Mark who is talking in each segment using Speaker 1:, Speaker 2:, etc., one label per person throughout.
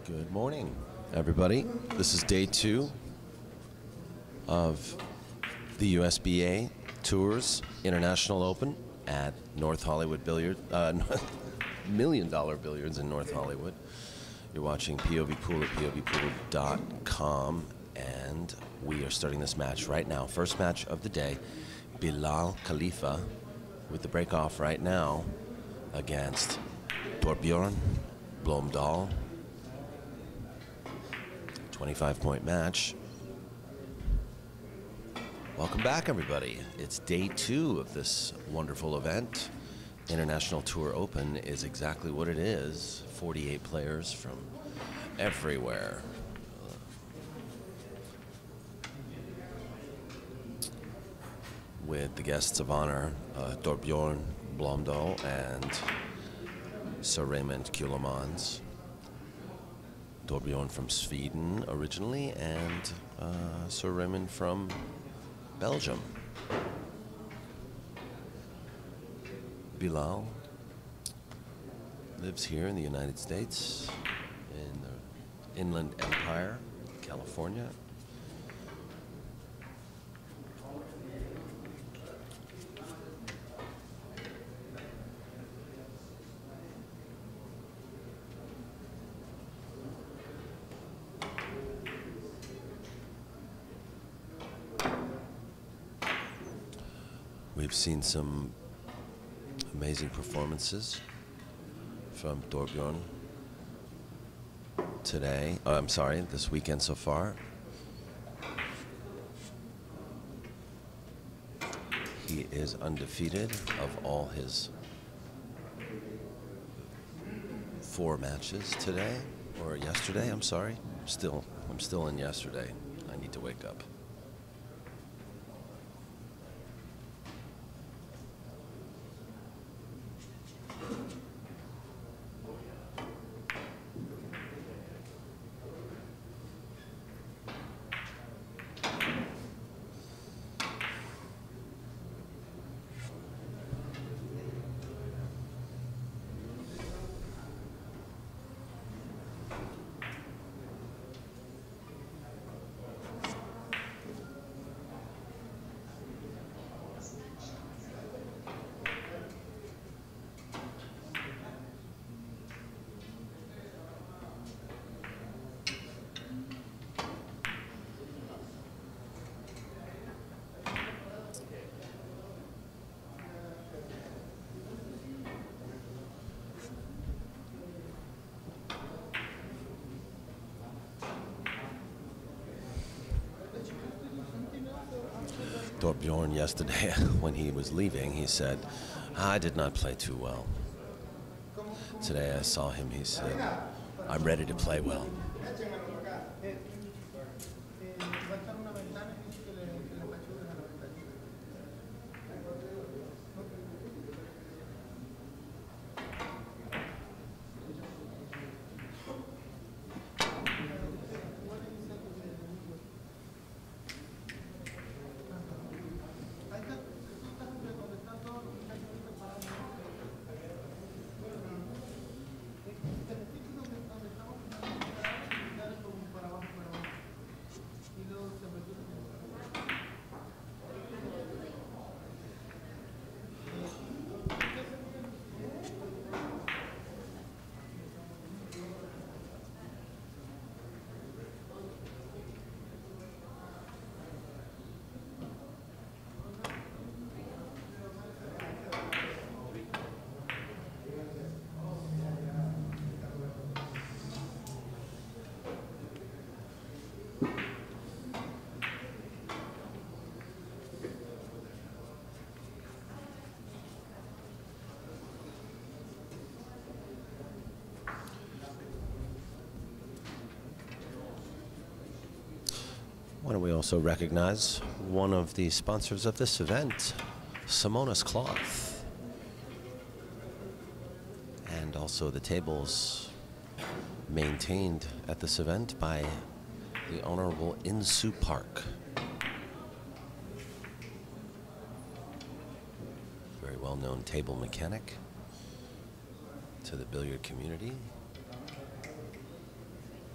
Speaker 1: Good morning, everybody. This is day 2 of the USBA Tours International Open at North Hollywood Million Dollar Billiards in North Hollywood. You're watching POV Pool at povpool.com, and we are starting this match right now. First match of the day, Bilal Khalifa with the break-off right now against Torbjorn Blomdahl. 25-point match. Welcome back, everybody. It's day 2 of this wonderful event. International Tour Open is exactly what it is. 48 players from everywhere. With the guests of honor, Torbjorn Blomdahl and Sir Raymond Keulemans. Torbjorn from Sweden originally, and Sir Raymond from Belgium. Bilal lives here in the United States, in the Inland Empire, California. We've seen some amazing performances from Torbjorn today. This weekend so far. He is undefeated of all his 4 matches today, or yesterday. I'm sorry. I'm still in yesterday. I need to wake up. Torbjorn yesterday, when he was leaving, he said, "I did not play too well." Today I saw him, he said, "I'm ready to play well." Why don't we also recognize one of the sponsors of this event, Simonis Cloth, and also the tables maintained at this event by the Honorable Insoo Park. Very well-known table mechanic to the billiard community.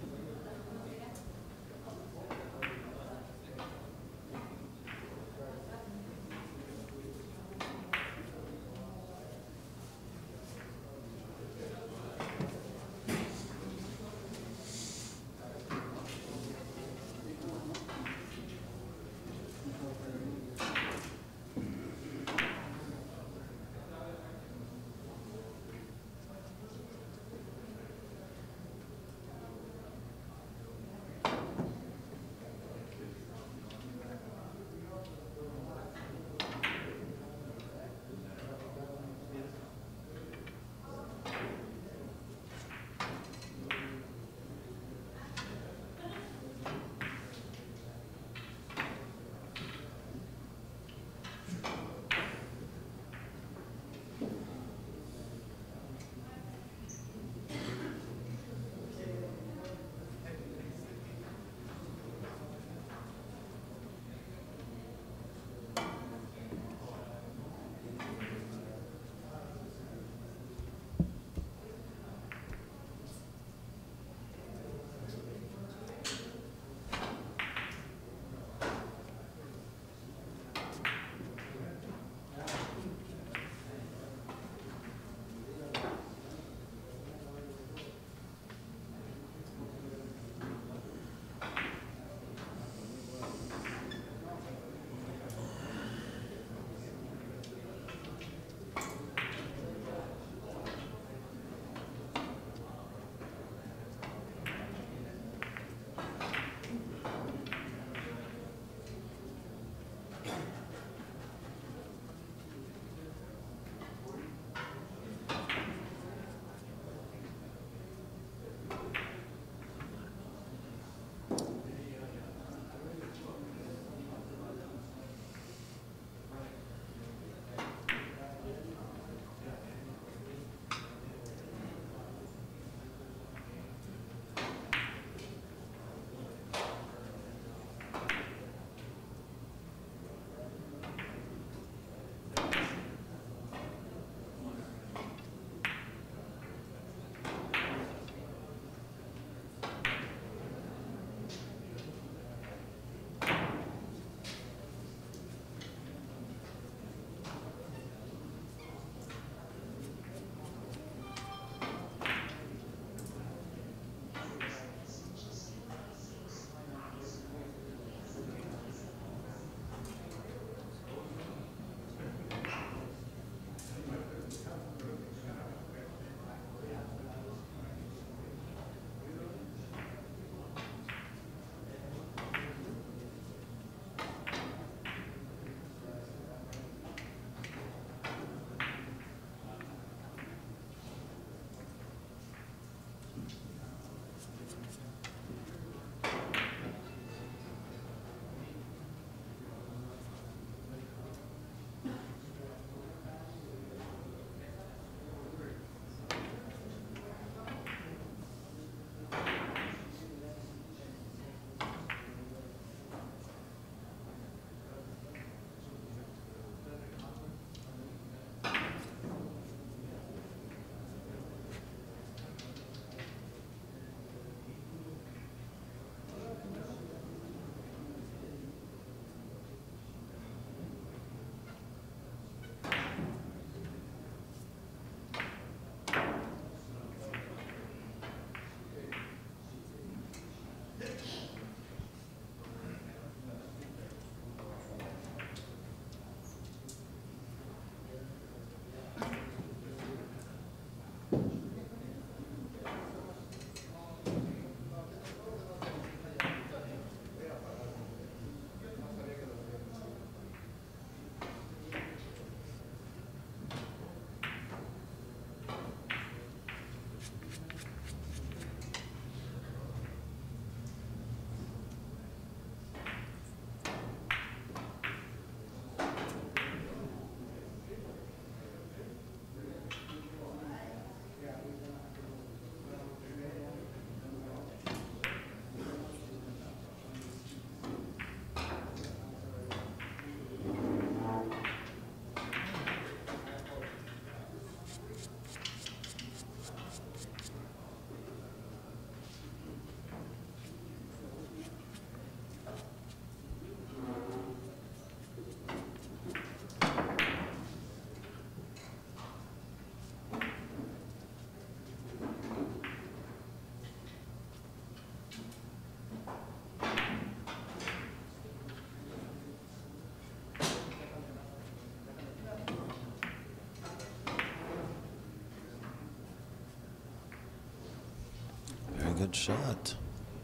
Speaker 1: Very good shot.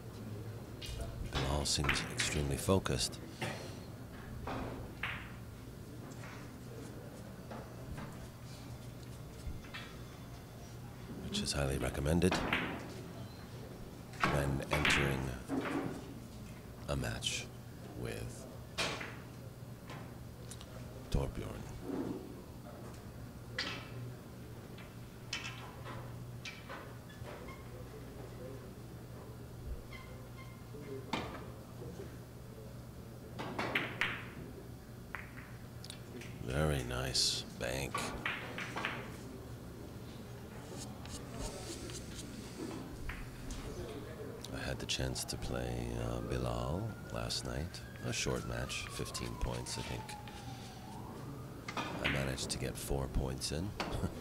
Speaker 1: Bilal seems extremely focused. Which is highly recommended when entering a match with Torbjorn. Very nice bank. I had the chance to play Bilal last night. A short match, 15 points, I think. I managed to get 4 points in.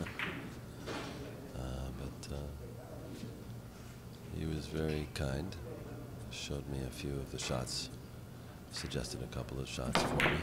Speaker 1: but he was very kind. Showed me a few of the shots. Suggested a couple of shots for me.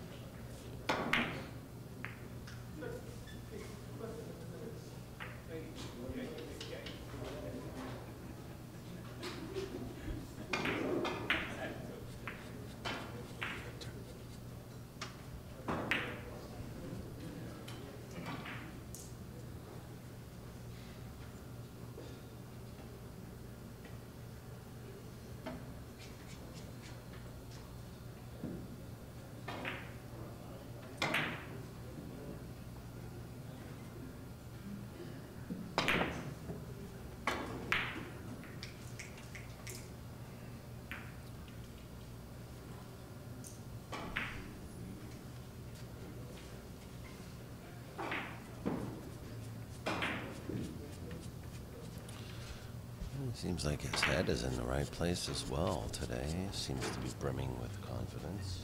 Speaker 1: Seems like his head is in the right place as well today. Seems to be brimming with confidence.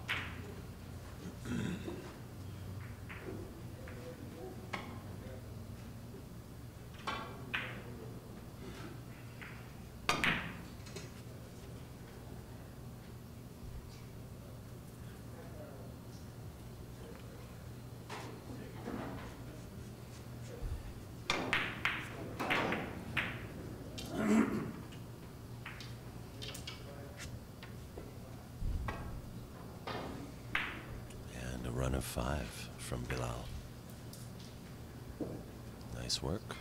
Speaker 1: Run of 5 from Bilal. Nice work.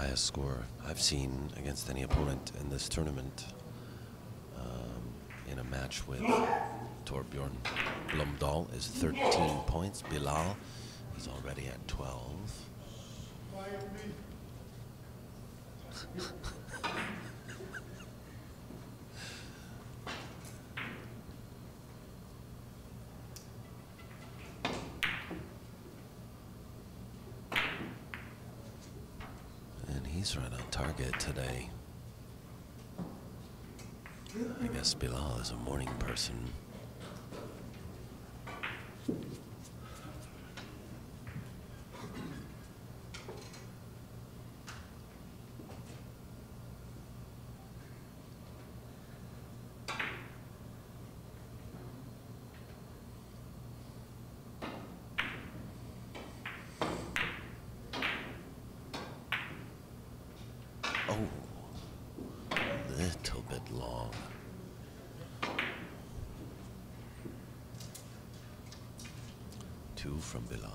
Speaker 1: highest score I've seen against any opponent in this tournament in a match with Torbjorn Blomdahl is 13 points. Bilal is already at 12. And he's right on target today. I guess Bilal is a morning person. Oh, a little bit long. Two from Bilal.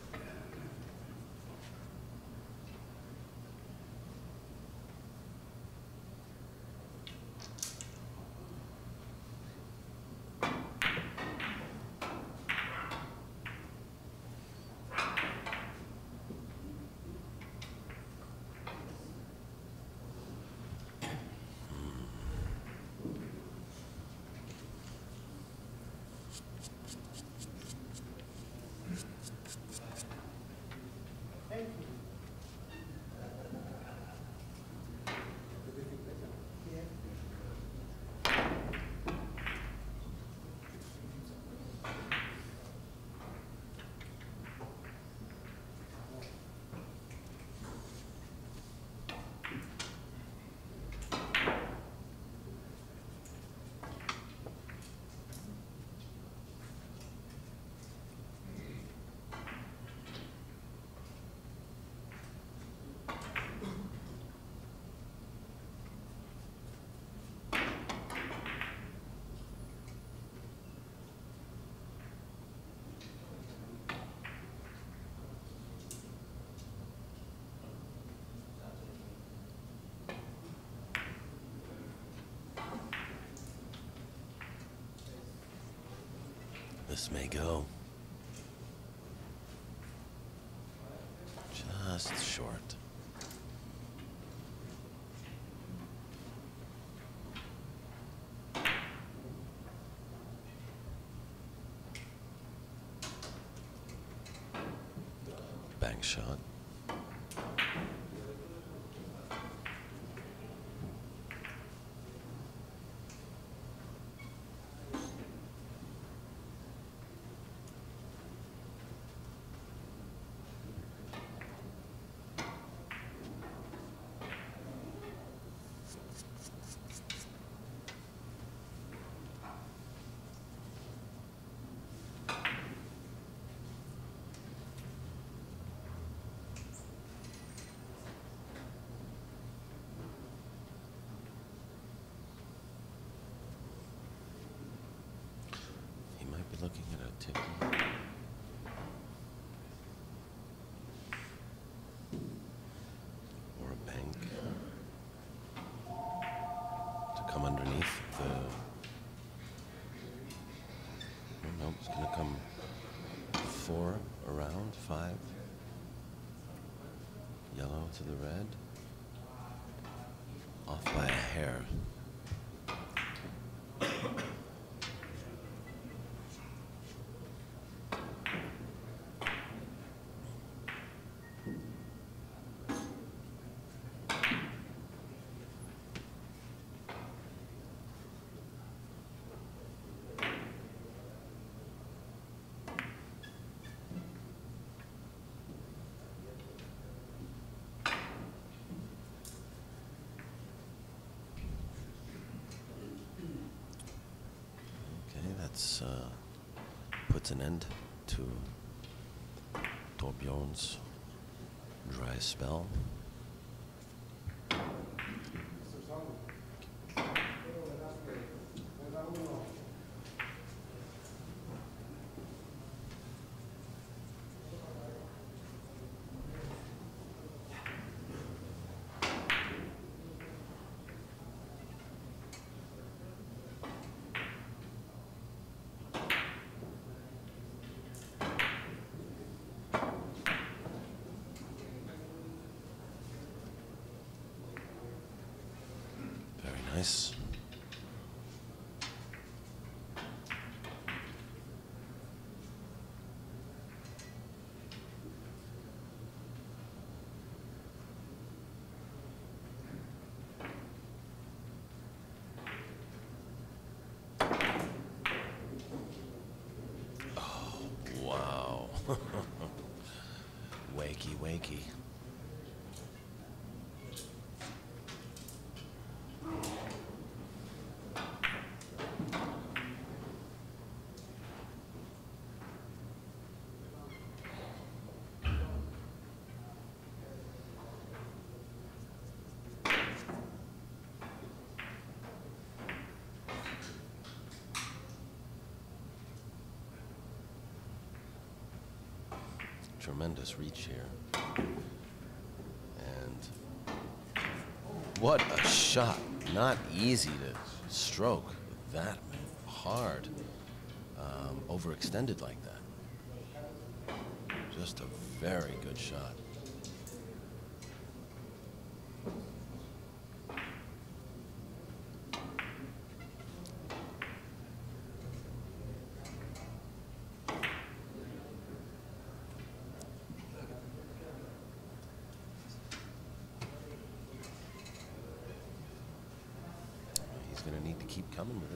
Speaker 1: This may go just short. Bank shot. Looking at a ticket or a bank to come underneath the. Oh, no, it's going to come 4 around 5. Yellow to the red. Off by a hair. Puts an end to Torbjorn's dry spell. nice. Wow. Wakey, wakey. Tremendous reach here. And what a shot. Not easy to stroke that hard, overextended like that. Just a very good shot. He's going to need to keep coming with it.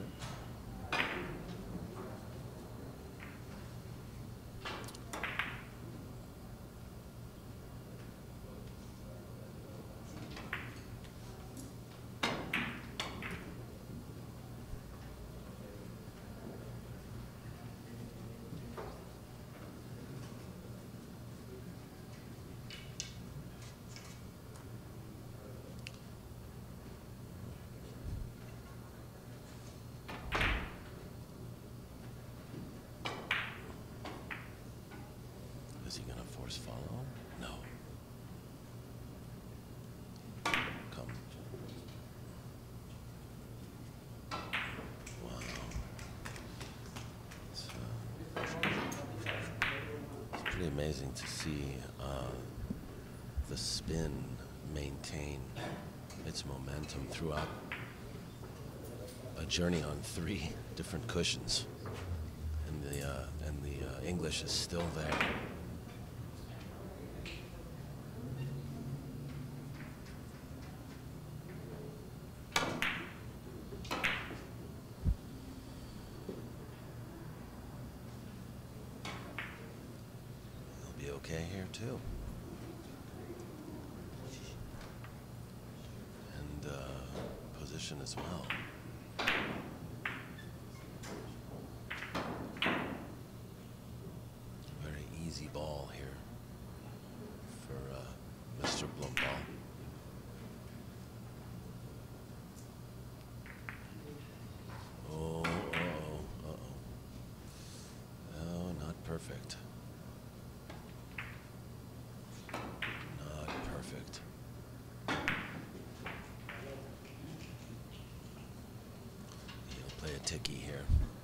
Speaker 1: Is he gonna force follow? No. Come. Wow. It's pretty amazing to see the spin maintain its momentum throughout a journey on 3 different cushions, and the English is still there. Okay here too. And position as well. Very easy ball here for Mr. Blumdahl. Oh, uh-oh, uh-oh. Oh, not perfect. Perfect. He'll play a ticky here.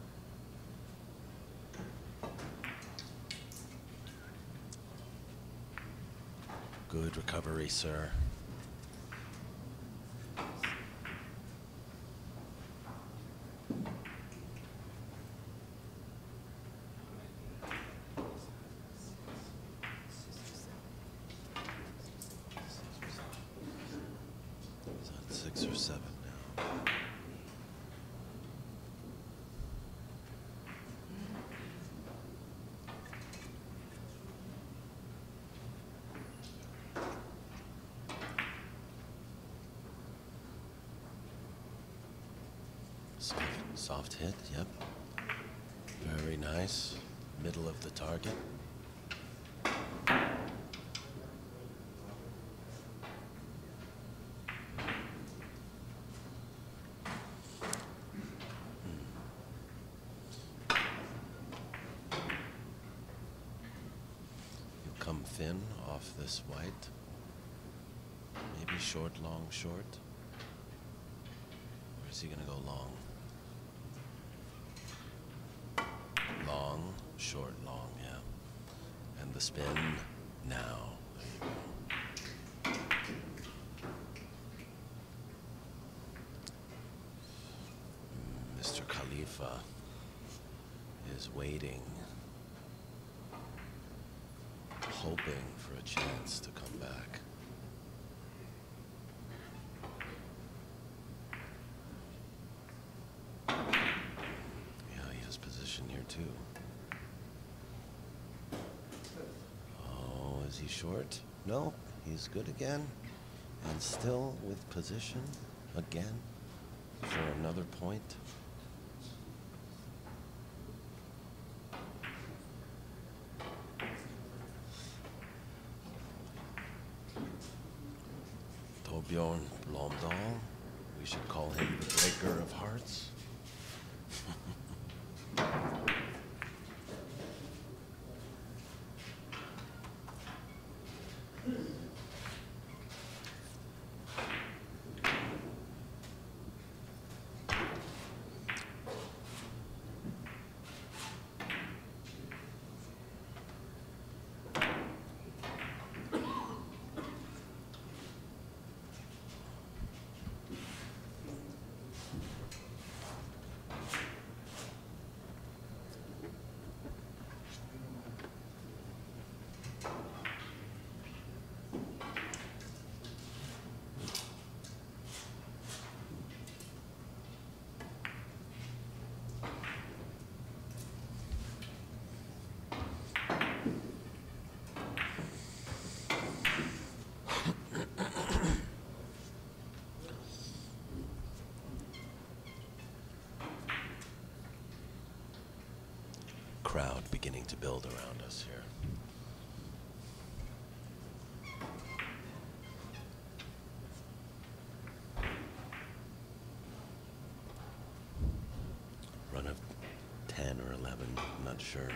Speaker 1: Good recovery, sir. He's on 6 or 7 now. Soft hit, yep. Very nice. Middle of the target. He'll come thin off this white. Maybe short, long, short. Or is he gonna go long? Long, short, long, yeah. And the spin now. There you go. Khalifa is waiting, hoping for a chance to come back. Yeah, he has position here too. Oh, is he short? No, he's good again. And still with position again for another point. Torbjorn Blomdahl. We should call him the breaker of hearts. Crowd beginning to build around us here. Run of 10 or 11, I'm not sure.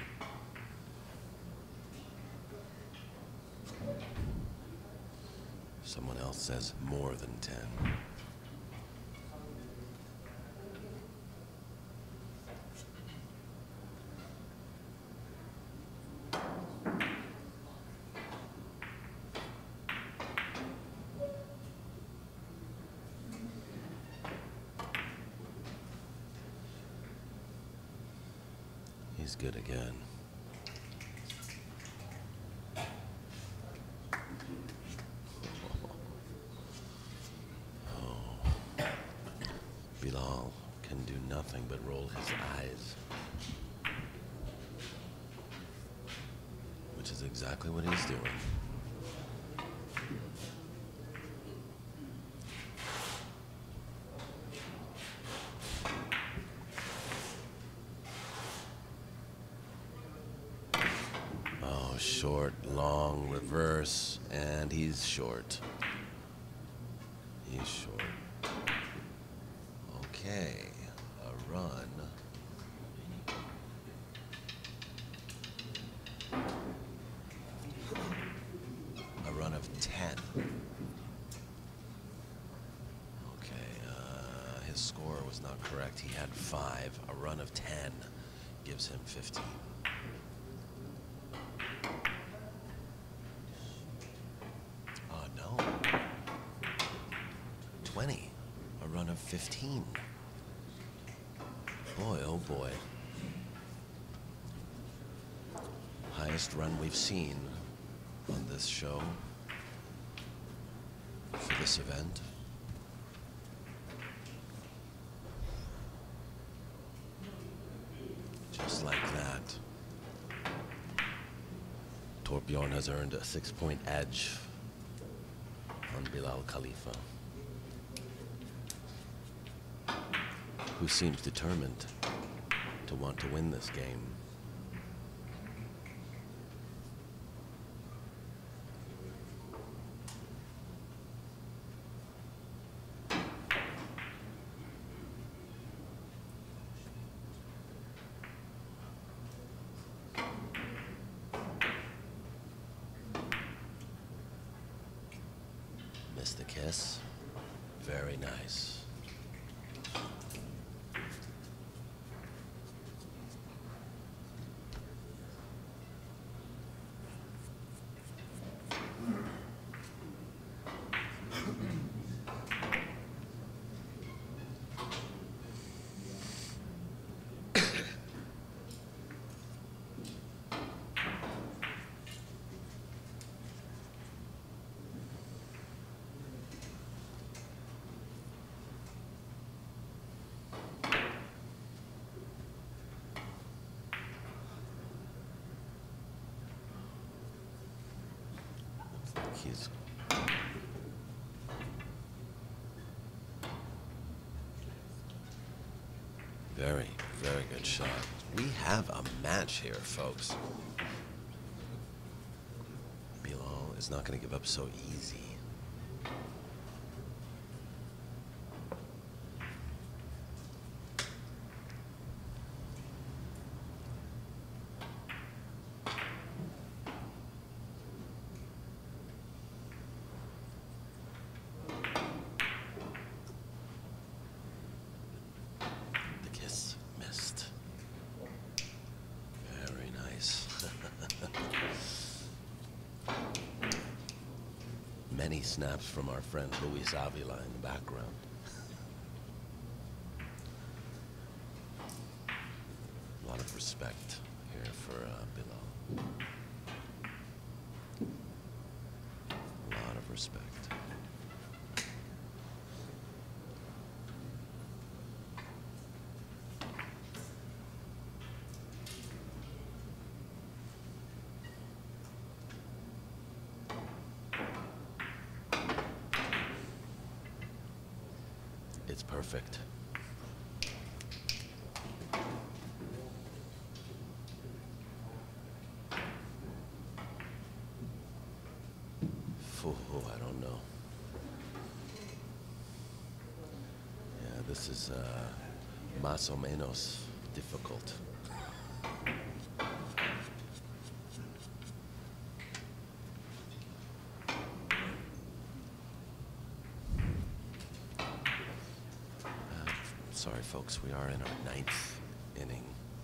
Speaker 1: Someone else says more than 10. He's good again. Oh. Bilal can do nothing but roll his eyes. Which is exactly what he's doing. Short, long, reverse, and he's short. He's short. Okay, a run. A run of 10. Okay, his score was not correct. He had 5. A run of 10 gives him 15. No. 20. A run of 15. Boy, oh boy. Highest run we've seen on this show for this event. Just like that. Torbjorn has earned a 6-point edge on Bilal Khalifa, who seems determined to want to win this game. Missed the kiss. Very nice. he's... Very, very good shot. We have a match here, folks. Bilal is not going to give up so easy. Many snaps from our friend Luis Avila in the background. A lot of respect here for Bilal. A lot of respect. It's perfect. I don't know. Yeah, this is más o menos difficult. Sorry, folks, we are in our 9th inning.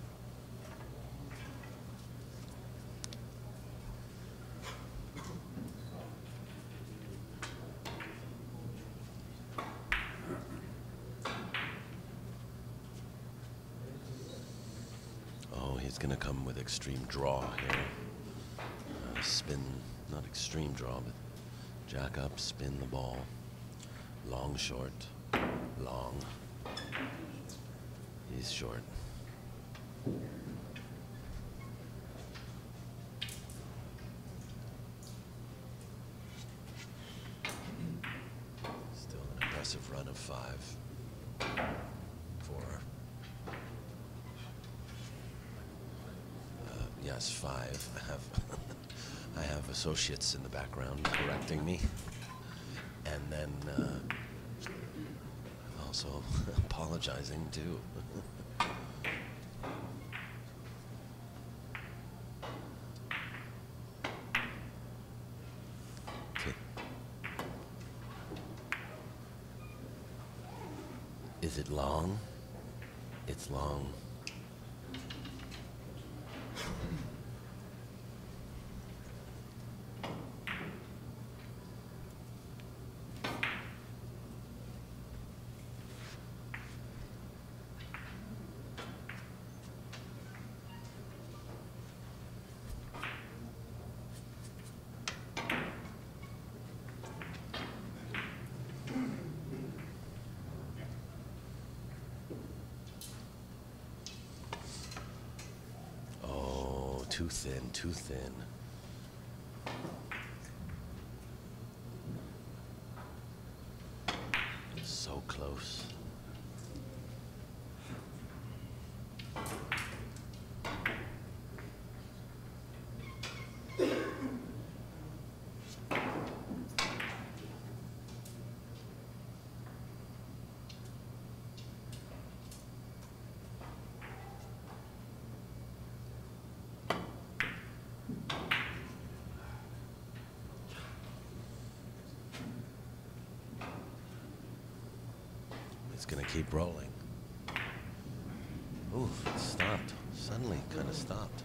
Speaker 1: Oh, he's going to come with extreme draw here. Spin, not extreme draw, but jack up, spin the ball. Long, short, long. He's short. Still an impressive run of 5. 4. Yes, 5. I have associates in the background correcting me, and then also apologizing too. Okay. Is it long? It's long. Too thin, too thin. So close. It's gonna keep rolling. Ooh, it stopped. Suddenly kind of stopped.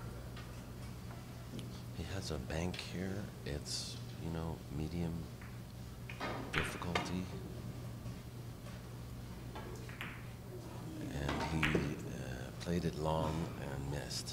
Speaker 1: He has a bank here. It's, you know, medium difficulty. And he played it long and missed.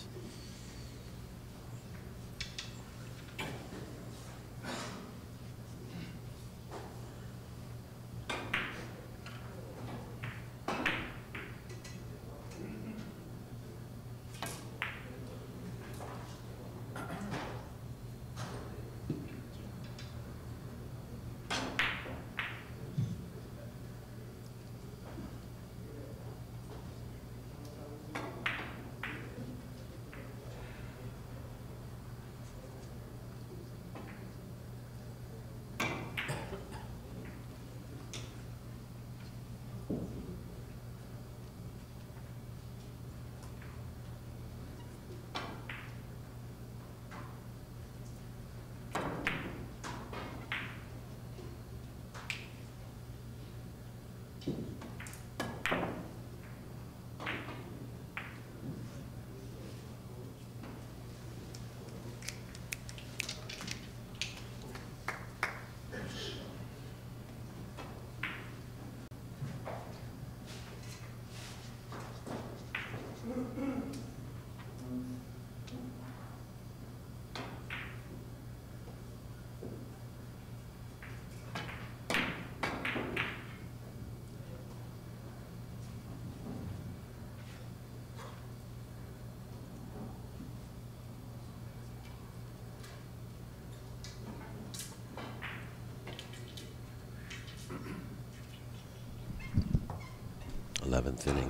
Speaker 1: Eleventh inning.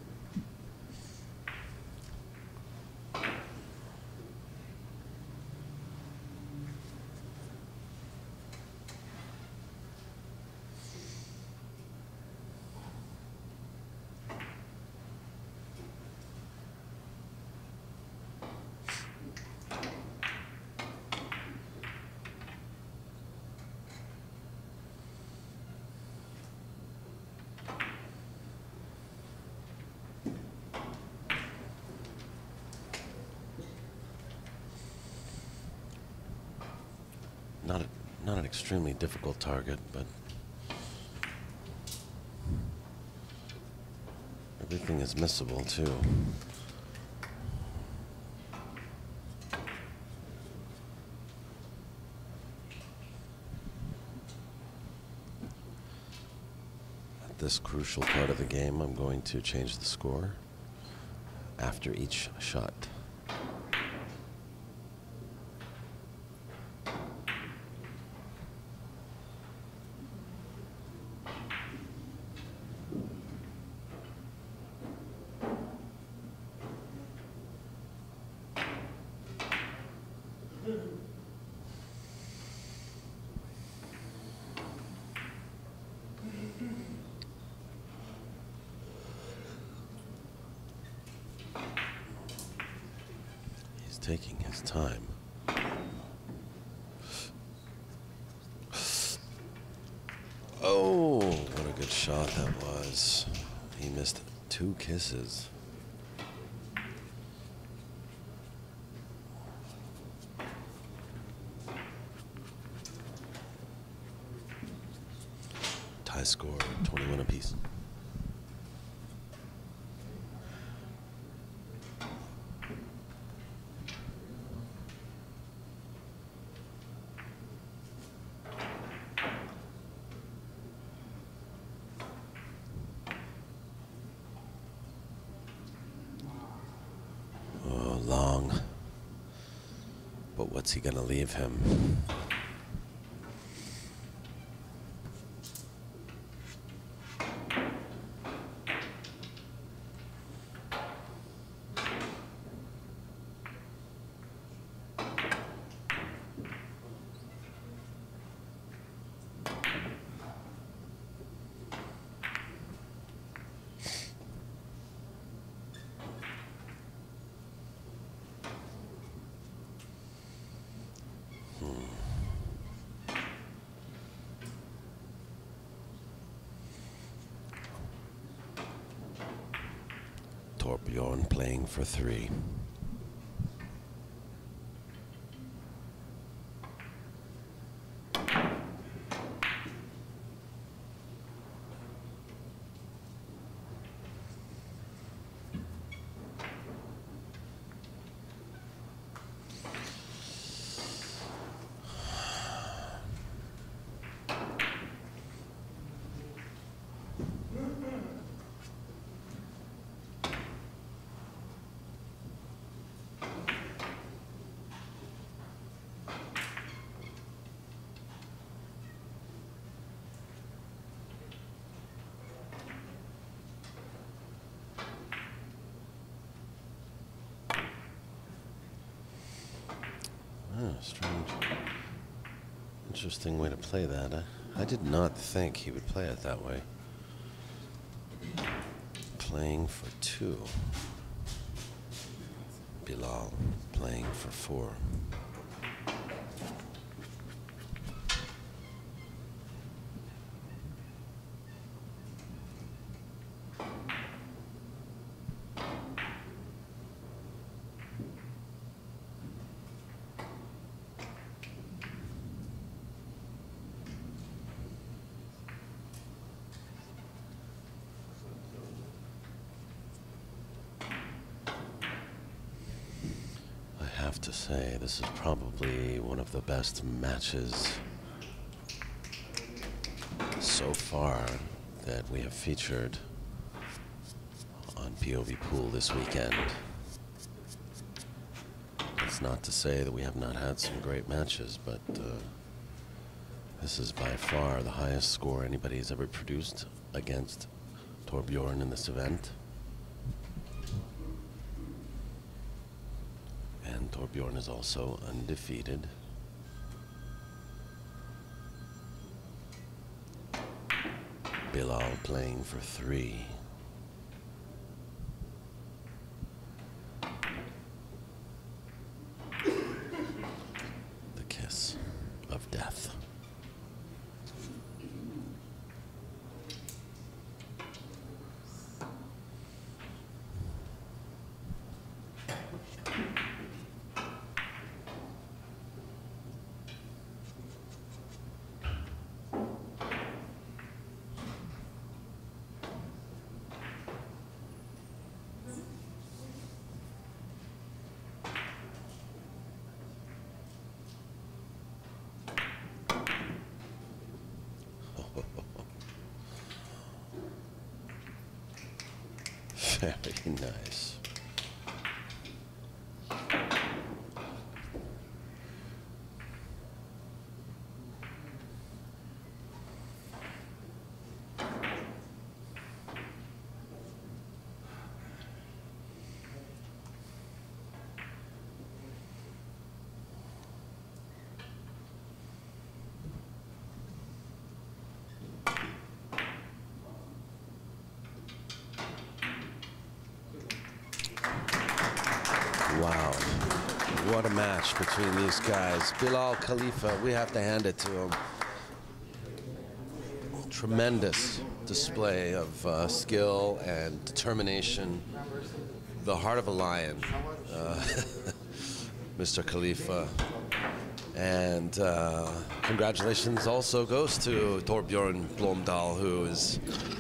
Speaker 1: Not an extremely difficult target, but everything is missable too. At this crucial part of the game, I'm going to change the score after each shot. Taking his time. Oh, what a good shot that was. He missed 2 kisses. Tie score, 21 apiece. Long, but what's he gonna leave him? Torbjorn playing for 3. Strange. Interesting way to play that. I did not think he would play it that way. Playing for 2. Bilal playing for 4. I have to say, this is probably one of the best matches so far that we have featured on POV Pool this weekend. It's not to say that we have not had some great matches, but this is by far the highest score anybody has ever produced against Torbjorn in this event. And Torbjorn is also undefeated. Bilal playing for 3. The kiss of death. Very nice. Wow, what a match between these guys. Bilal Khalifa, we have to hand it to him. Tremendous display of skill and determination. The heart of a lion, Mr. Khalifa. And congratulations also goes to Torbjorn Blomdahl, who is...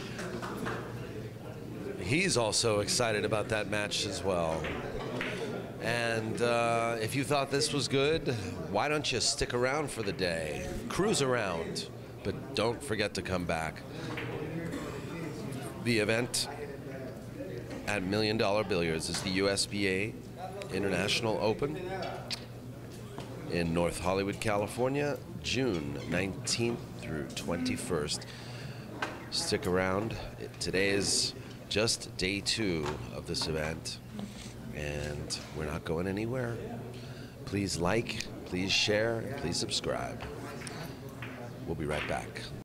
Speaker 1: He's also excited about that match as well. And if you thought this was good, why don't you stick around for the day? Cruise around, but don't forget to come back. The event at $1 Million Billiards is the USBA International Open in North Hollywood, California, June 19th through 21st. Stick around. Today is just day 2 of this event. And we're not going anywhere. Please like, please share, and please subscribe. We'll be right back.